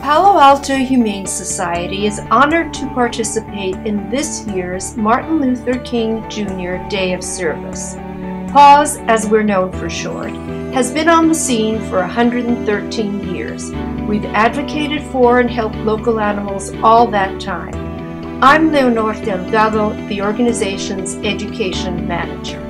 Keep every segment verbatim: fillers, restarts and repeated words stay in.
Palo Alto Humane Society is honored to participate in this year's Martin Luther King Junior Day of Service. PAWS, as we're known for short, has been on the scene for one hundred thirteen years. We've advocated for and helped local animals all that time. I'm Leonor Delgado, the organization's education manager.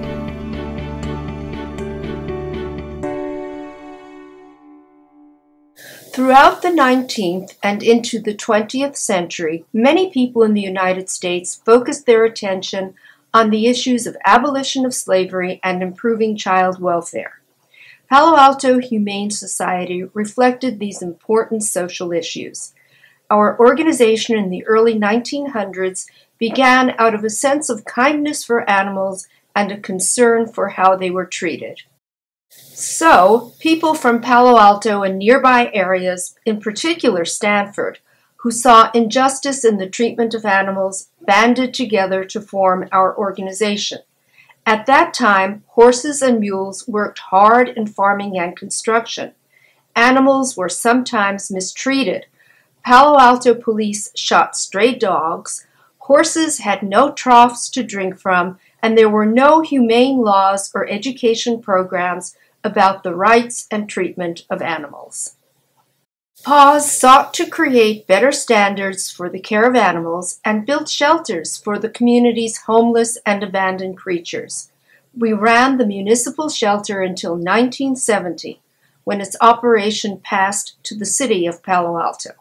Throughout the nineteenth and into the twentieth century, many people in the United States focused their attention on the issues of abolition of slavery and improving child welfare. Palo Alto Humane Society reflected these important social issues. Our organization in the early nineteen hundreds began out of a sense of kindness for animals and a concern for how they were treated. So, people from Palo Alto and nearby areas, in particular Stanford, who saw injustice in the treatment of animals, banded together to form our organization. At that time, horses and mules worked hard in farming and construction. Animals were sometimes mistreated. Palo Alto police shot stray dogs. Horses had no troughs to drink from, and there were no humane laws or education programs about the rights and treatment of animals. PAWS sought to create better standards for the care of animals and built shelters for the community's homeless and abandoned creatures. We ran the municipal shelter until nineteen seventy, when its operation passed to the city of Palo Alto.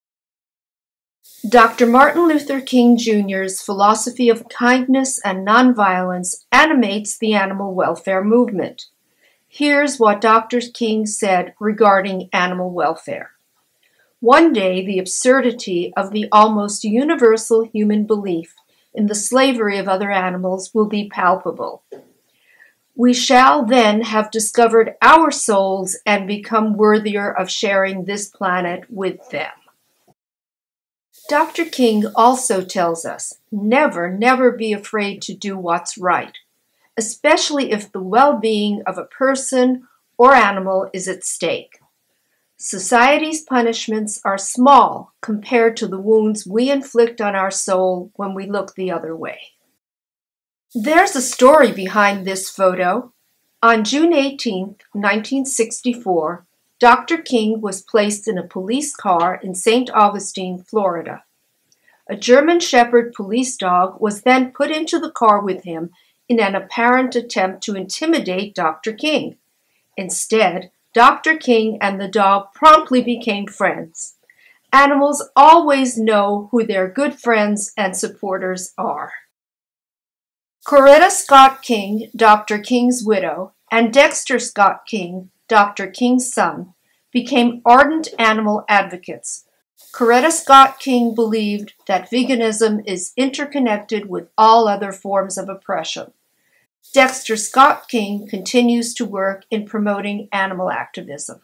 Doctor Martin Luther King Junior's philosophy of kindness and nonviolence animates the animal welfare movement. Here's what Doctor King said regarding animal welfare. One day, the absurdity of the almost universal human belief in the slavery of other animals will be palpable. We shall then have discovered our souls and become worthier of sharing this planet with them. Doctor King also tells us, never, never be afraid to do what's right, especially if the well-being of a person or animal is at stake. Society's punishments are small compared to the wounds we inflict on our soul when we look the other way. There's a story behind this photo. On June eighteenth, nineteen sixty-four, Doctor King was placed in a police car in Saint Augustine, Florida. A German Shepherd police dog was then put into the car with him in an apparent attempt to intimidate Doctor King. Instead, Doctor King and the dog promptly became friends. Animals always know who their good friends and supporters are. Coretta Scott King, Doctor King's widow, and Dexter Scott King, Doctor King's son, became ardent animal advocates. Coretta Scott King believed that veganism is interconnected with all other forms of oppression. Dexter Scott King continues to work in promoting animal activism.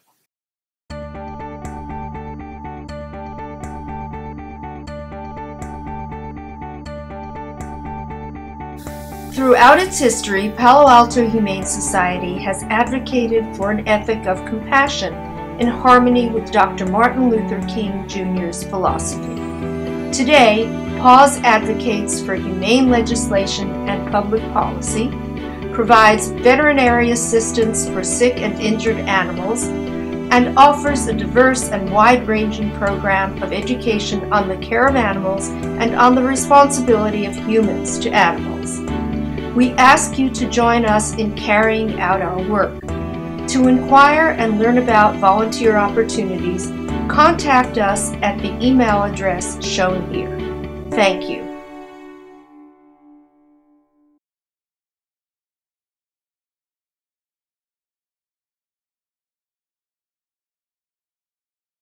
Throughout its history, Palo Alto Humane Society has advocated for an ethic of compassion in harmony with Doctor Martin Luther King Junior's philosophy. Today, PAWS advocates for humane legislation and public policy, provides veterinary assistance for sick and injured animals, and offers a diverse and wide-ranging program of education on the care of animals and on the responsibility of humans to animals. We ask you to join us in carrying out our work. To inquire and learn about volunteer opportunities, contact us at the email address shown here. Thank you.